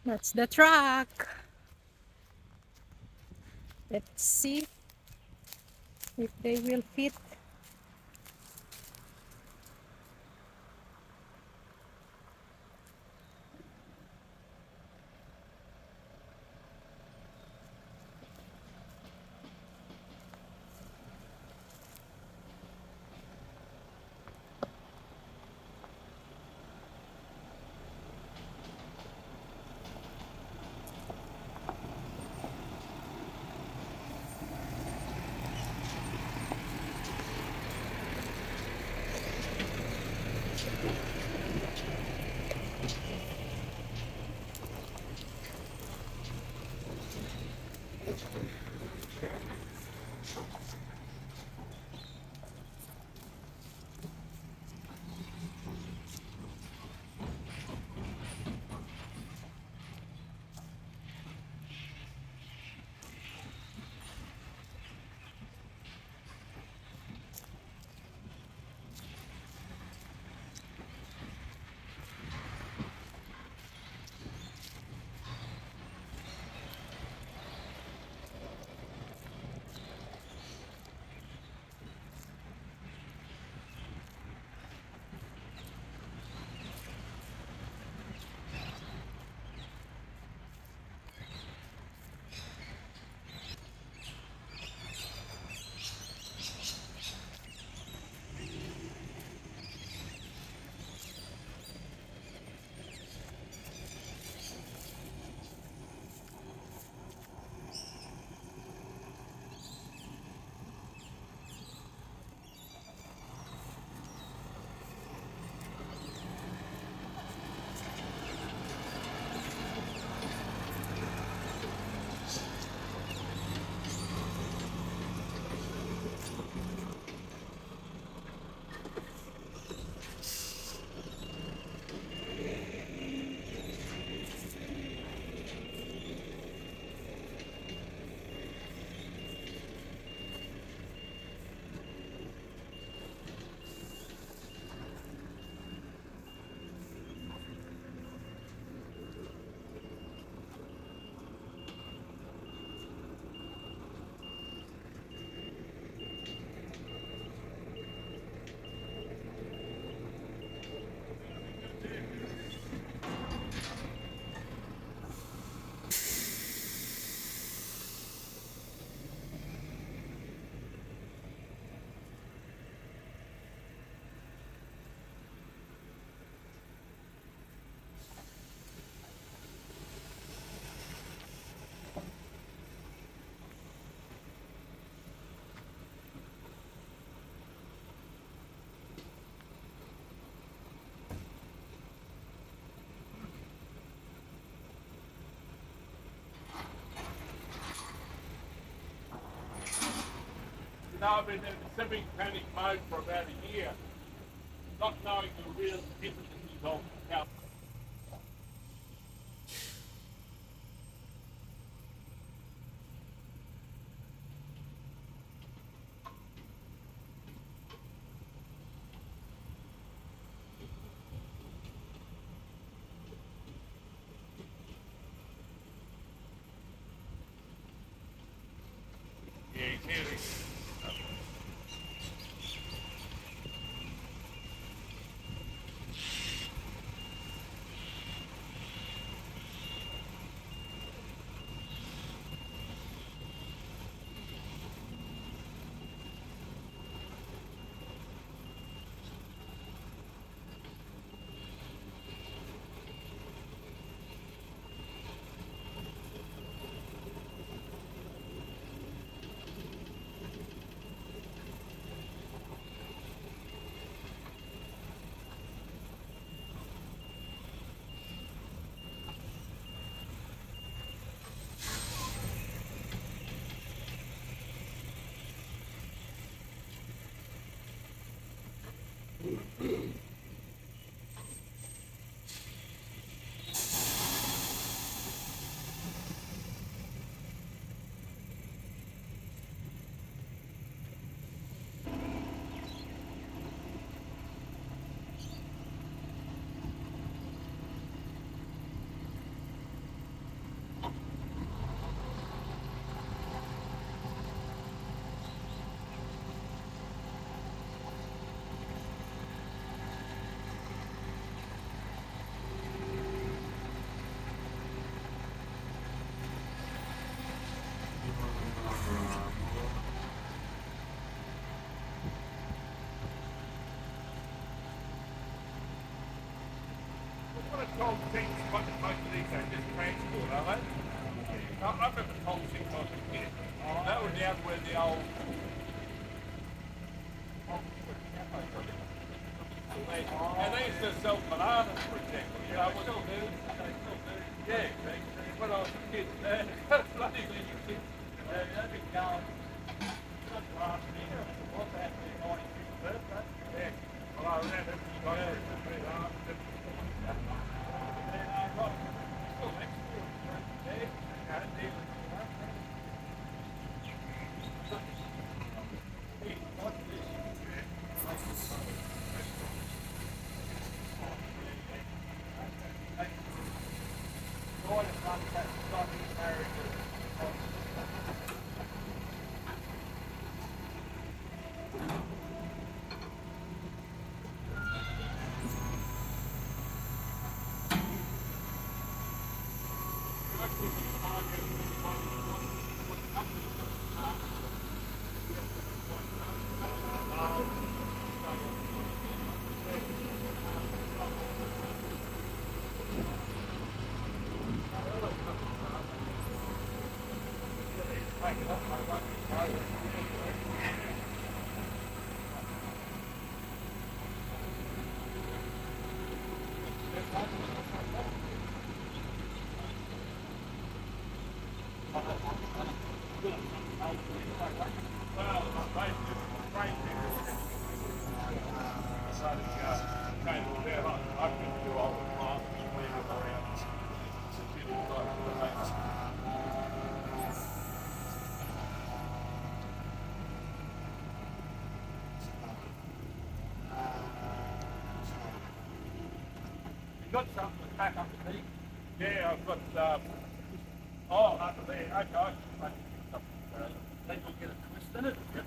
That's the truck. Let's see if they will fit. You know, I've been in semi-panic mode for about a year, not knowing the real intricacies of how. Yeah, he's hearing. Tom Six, most of these are just transport, are they? I remember Tom Six when I was a kid. That was down where the old. And they used to sell bananas, for example. You know, still do. They still do. Yeah, when I was a kid. That's bloody when you kid. They've been going. Last year, what's that? Their 95th birthday. Yeah. Well, I remember it was like got something to pack underneath? Yeah, I've got, under there, okay. They will get a twist in it. Yep.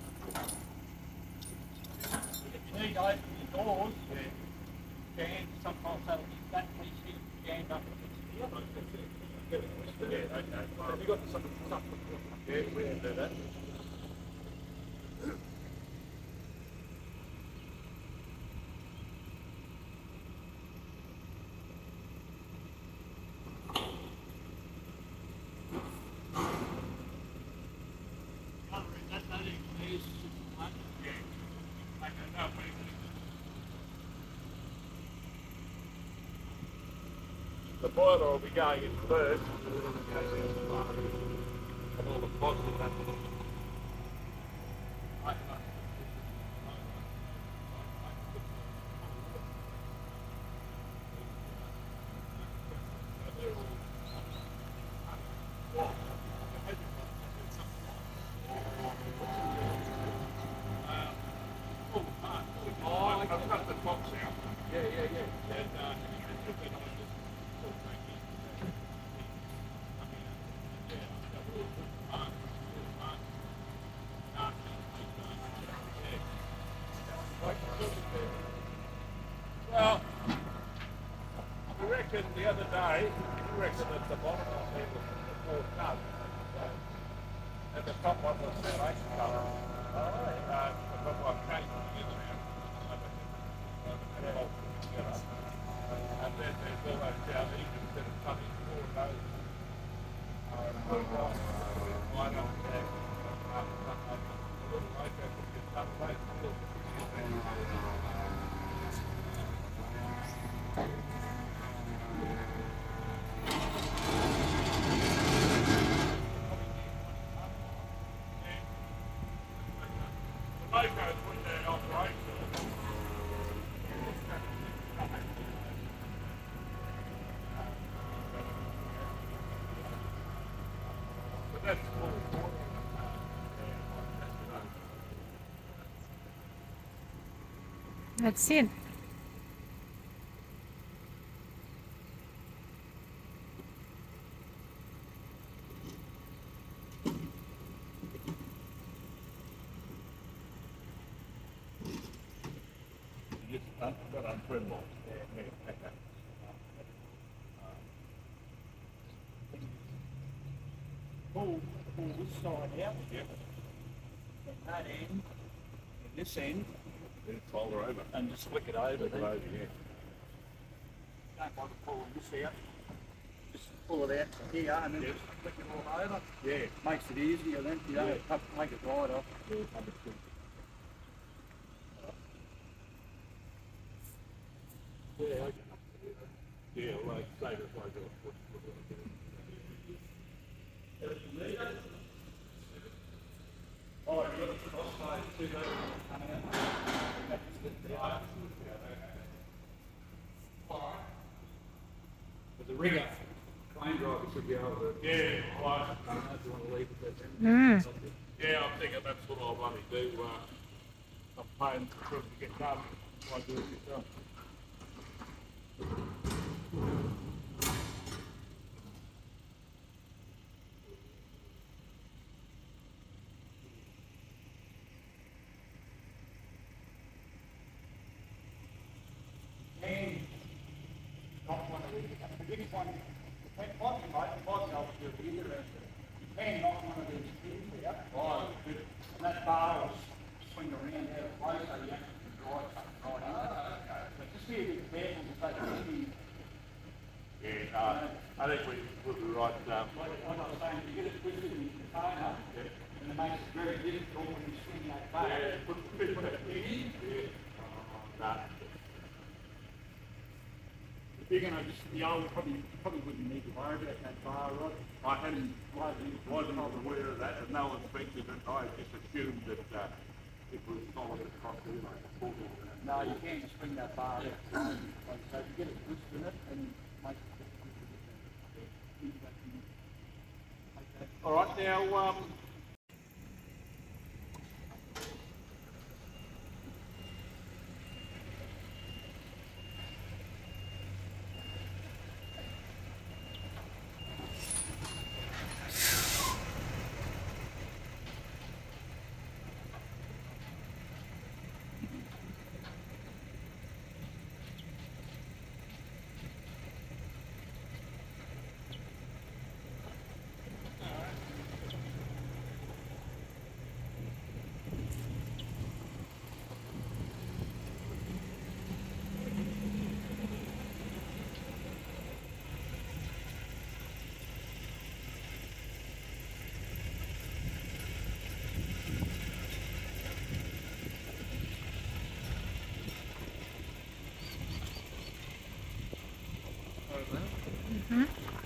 If you need to open your doors, jam, sometimes that'll be that piece here, jammed up against here. Get a twist in it. Yeah, okay. Have you got something? Yeah, we can do that. The boiler will be going in first. And all the pots and that. I've cut the tops out. Yeah. And well, we reckon the other day, we reckon that the bottom one there was the 4 tons, and the top one was the 8 tons. But what came together now, and then there's all those down Egypt that have come in 4 of those. Why not? That's it. Got untrimmed. Pull this side out. Yep. From that end, and this end, Then fold her over. and just flick it over. Flip it over, yeah. don't bother pulling this out. Just pull it out here and then just flick it all over. Yeah. Makes it easier then. You don't have to make it right off. Yeah, okay. Yeah, like, say it's like a, Oh, you've got the crossfade too, though. Coming out. but the rigger, plane driver should be able to. Yeah, right. I don't know if you want to leave it there. Mm. Yeah, I'm thinking that's what I'll only do. I'm paying for it to get done. I do it myself. And not one of these. The big one, might be able to do it either. You can knock one of these pins out. Right. And that bar will swing around out of place, so you actually drive something right in. But just be a bit careful to take it in. Yeah, I think we'll be right. Like I was saying, you get it twisted in the container, and it makes it very difficult when you swing that bar. Put it in. Yeah. Nah. You're gonna just the old probably wouldn't need to worry about that bar, right? I wasn't aware of that, and no one mentioned it. I just assumed that it was solid across the line. No, you can't swing that bar. Like, so you get it twisted in it and make it. All right, now. Mm-hmm.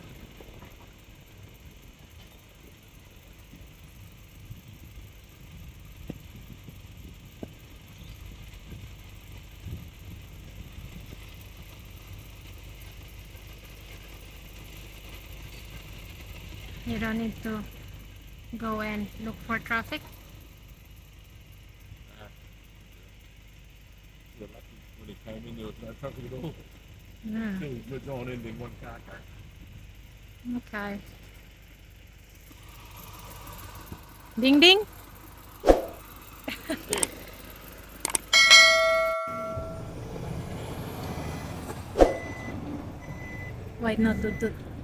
You don't need to go and look for traffic. When he came in, there was no traffic at all. Mm. It was on end in one car. Okay. Ding ding. Wait, no, tut tut.